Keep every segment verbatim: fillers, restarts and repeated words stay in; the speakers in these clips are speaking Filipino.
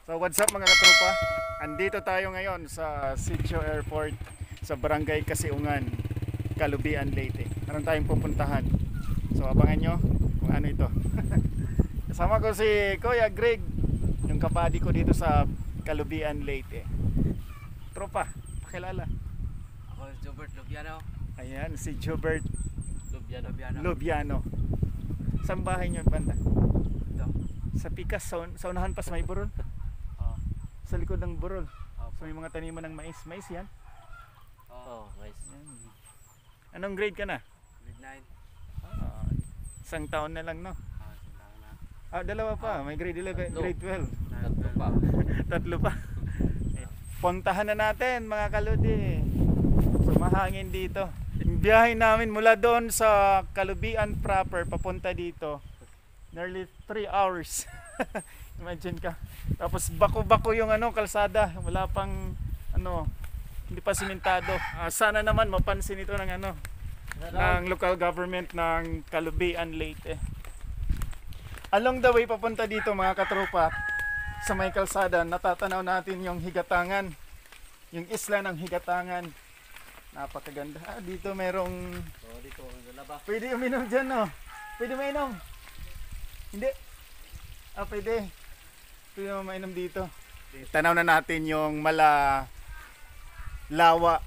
So what's up mga katropa? Andito tayo ngayon sa Sitio Airport sa Barangay Kasiungan, Calubian, Leyte. Meron tayong pupuntahan. So abangan nyo kung ano ito. Kasama ko si Kuya Greg, yung kapadi ko dito sa Calubian, Leyte. Tropa, pakilala. Ako si Jobert Lubiano. Ayan, si Jobert Lubiano. Lubiano. Lubiano. Saan bahay nyo banda? Ito. Sa Pikas, sa, sa unahan pa sa may burol. Oh. Sa likod ng burol. Oh. So may mga taniman ng mais. Mais yan? Oh, guys. Yan. Anong grade ka na? Grade nine. Ah, isang taon na lang, no? Ah, sintahan na. Ah, dalawa pa. May grade eleven, Tatlo. grade twelve. Tatlo pa. Tatlo pa. Puntahan na natin mga kaludi. So mahangin dito. Yung biyahe namin mula doon sa Calubian proper papunta dito, nearly three hours. Imagine ka. Tapos bako-bako yung ano kalsada, wala pang ano, hindi pa simentado. Ah, sana naman mapansin ito ng ano ng local government ng Calubian, Leyte. Along the way papunta dito mga katropa, sa may kalsada natatanaw natin yung Higatangan, yung isla ng Higatangan. Napakaganda. Ah, dito merong So, dito ang laba. pwede uminom dyan, no? Pwede mainom? Hindi? Ah, pwede. Pwede mo mainom dito. Tanaw na natin yung mala lawa.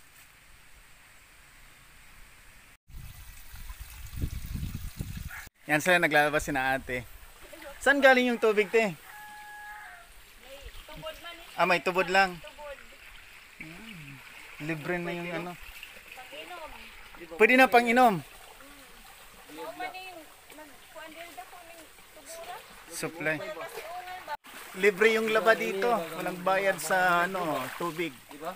Yan sila naglalabas si na ate. Saan galing yung tubig, te? May tubod man eh. Ah, may tubod lang. Tubod. Libre na yung ano. Pag-inom. Pwede na pang inom. Mao man eh yung nagkuan din dako ning tubura. Supply. Kasiungan ba? Libre yung laba dito. Walang bayad sa ano, tubig. Di ba?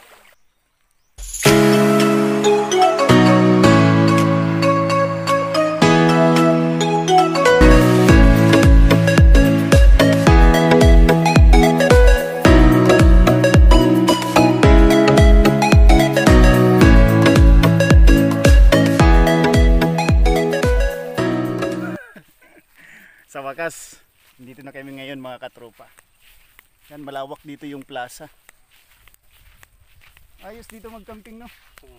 Sa wakas, dito na kami ngayon mga katropa. Yan, malawak dito yung plaza. Ayos dito mag-camping, no?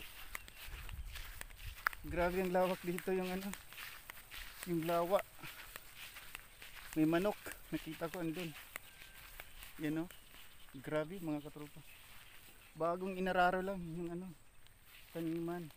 Grabe ang lawak dito yung ano, yung lawa. May manok, nakita ko andun. Yan, no? Grabe mga katropa. Bagong inararo lang yung ano, taniman.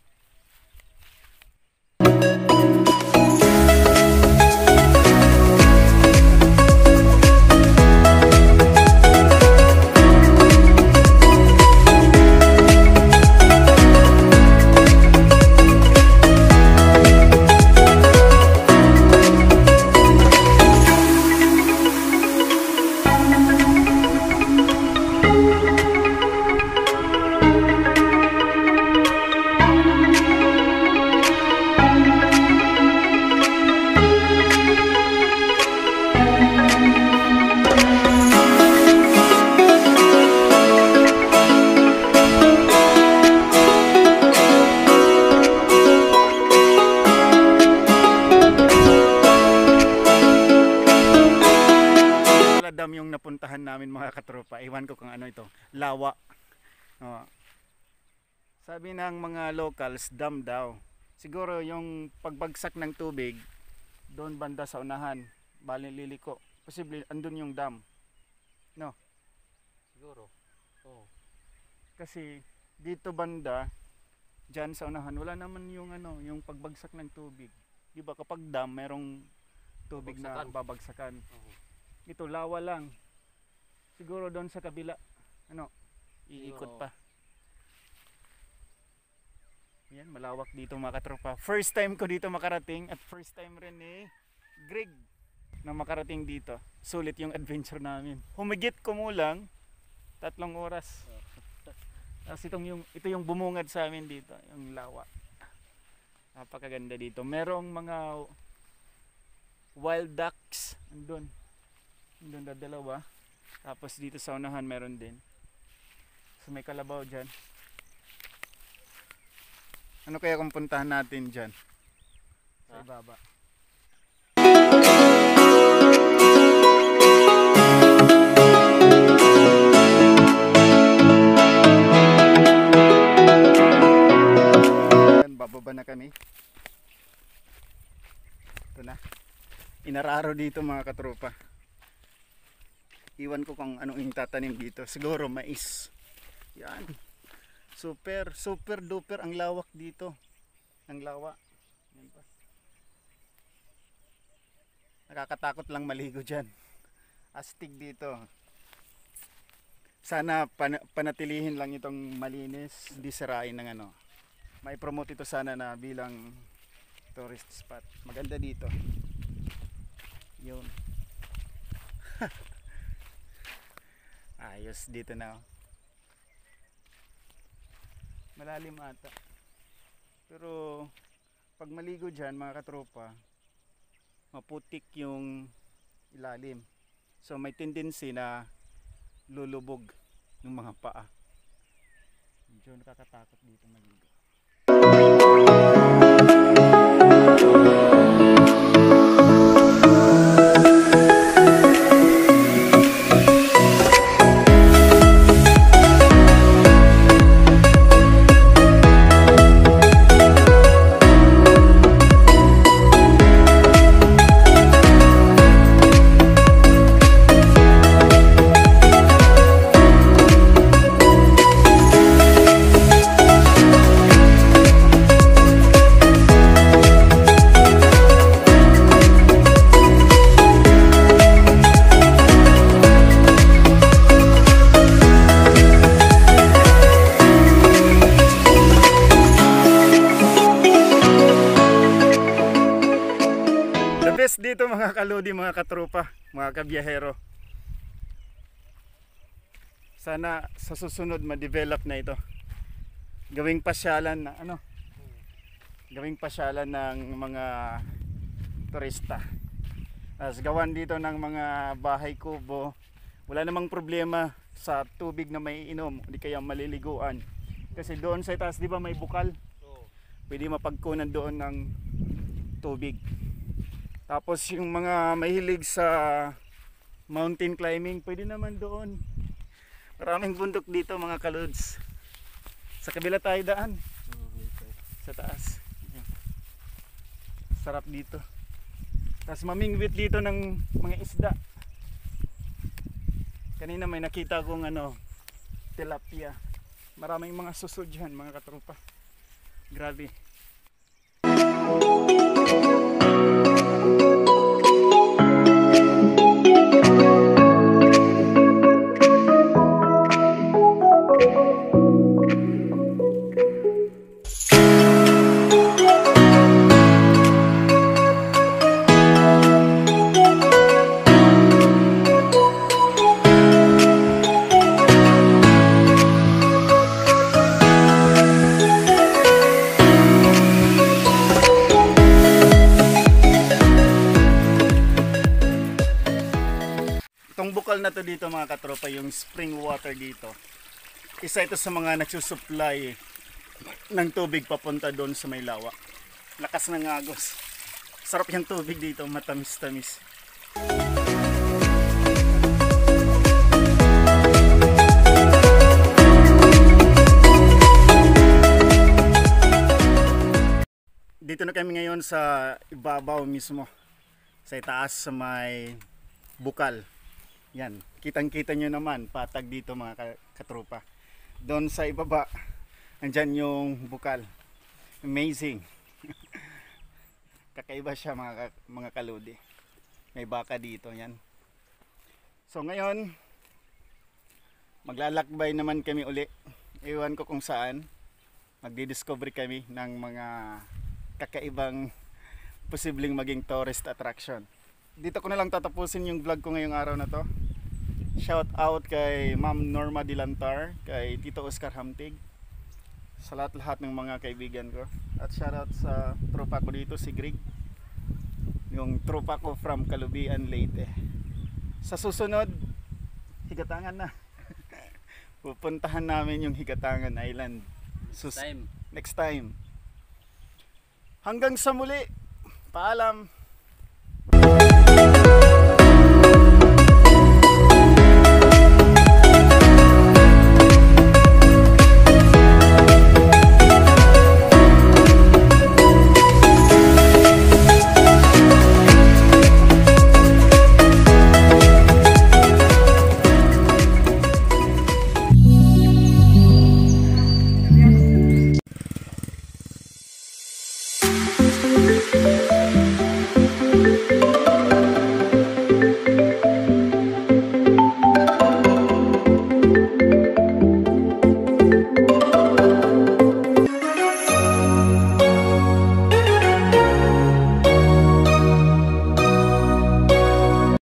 Dam yung napuntahan namin mga katropa. Iwan ko kung ano ito. Lawa. Oh. Sabi ng mga locals, dam daw. Siguro yung pagbagsak ng tubig doon banda sa unahan, bali liliko. Posible andun yung dam. No? Siguro. Oh. Kasi dito banda diyan sa unahan wala naman yung ano, yung pagbagsak ng tubig. 'Di ba kapag dam merong tubig na Babagsakan. babagsakan. Oh. Ito lawa lang. Siguro doon sa kabila. Ano? Iikot Siguro. pa. Yan, malawak dito mga katropa. First time ko dito makarating at first time rin ni Greg na makarating dito. Sulit yung adventure namin. Humigit kumulang tatlong oras. Tapos itong yung, ito yung bumungad sa amin dito, yung lawa. Napakaganda dito. Merong mga wild ducks andun. Doon na dalawa. Tapos dito sa unahan meron din. So may kalabaw dyan. Ano kaya kung puntahan natin dyan? Sa ibaba. Bababa na kami. Ito na. Inararo dito mga katropa. Iwan ko kung anong yung tatanim dito. Siguro mais. Yan. Super, super duper ang lawak dito. Ang lawa. Yan pa. Nakakatakot lang maligo dyan. Astig dito. Sana pan panatilihin lang itong malinis. Hindi sirain ng ano. May promote ito sana na bilang tourist spot. Maganda dito. Yun. Ayos dito na. Oh. Malalim ata. Pero pag maligo dyan mga katropa, maputik yung ilalim. So may tendency na lulubog yung mga paa. Medyo nakakatakot dito maligo. Dito mga kalodi, mga katropa, mga kabiyahero. Sana sa susunod ma-develop na ito. Gawing pasyalan na ano? Gawing pasyalan ng mga turista. As gawan dito ng mga bahay kubo. Wala namang problema sa tubig na may inom, hindi kaya maliliguan. Kasi doon sa itaas, di ba may bukal? Pwede mapagkunan doon ng tubig. Tapos yung mga mahilig sa mountain climbing, pwede naman doon. Maraming bundok dito mga kalods. Sa kabila tayo daan. Sa taas. Sarap dito. Tapos mamingwit dito ng mga isda. Kanina may nakita kong ano, tilapia. Maraming mga susod dyan mga katropa. Grabe. Itong bukal na to dito mga katropa, yung spring water dito, isa ito sa mga nagsusupply ng tubig papunta doon sa may lawa. Lakas ng agos. Sarap yung tubig dito, matamis-tamis. Dito na kami ngayon sa ibabaw mismo, sa itaas sa may bukal. Yan, kitang-kita nyo naman, patag dito mga katropa. Doon sa ibaba, andyan yung bukal. Amazing. Kakaiba siya mga, mga kaludi. May baka dito, yan. So ngayon, maglalakbay naman kami uli. Iwan ko kung saan. Magdi-discover kami ng mga kakaibang posibleng maging tourist attraction. Dito ko na lang tatapusin yung vlog ko ngayong araw na to. Shout out kay Ma'am Norma Dilantar, kay Tito Oscar Hamtig, sa lahat-lahat ng mga kaibigan ko. At shout out sa tropa ko dito, si Greg, yung tropa ko from Calubian, Leyte. Sa susunod, Higatangan na. Pupuntahan namin yung Higatangan Island. Sus- Time. Next time. Hanggang sa muli. Paalam.